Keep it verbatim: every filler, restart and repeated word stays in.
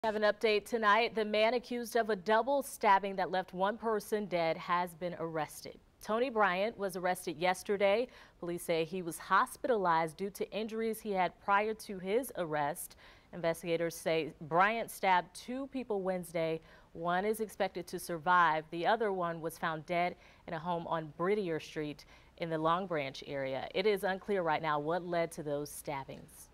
Have an update tonight. The man accused of a double stabbing that left one person dead has been arrested. Tonie Bryant was arrested yesterday. Police say he was hospitalized due to injuries he had prior to his arrest. Investigators say Bryant stabbed two people Wednesday. One is expected to survive. The other one was found dead in a home on Bridier Street in the Long Branch area. It is unclear right now what led to those stabbings.